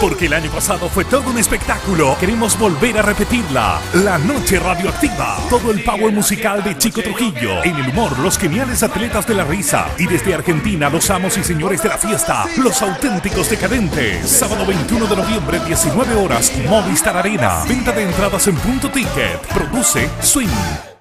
Porque el año pasado fue todo un espectáculo. Queremos volver a repetirla. La Noche Radioactiva. Todo el power musical de Chico Trujillo. En el humor, los geniales atletas de la risa. Y desde Argentina, los amos y señores de la fiesta. Los auténticos decadentes. Sábado 21 de noviembre, 19 horas. Movistar Arena. Venta de entradas en Punto Ticket. Produce Swing.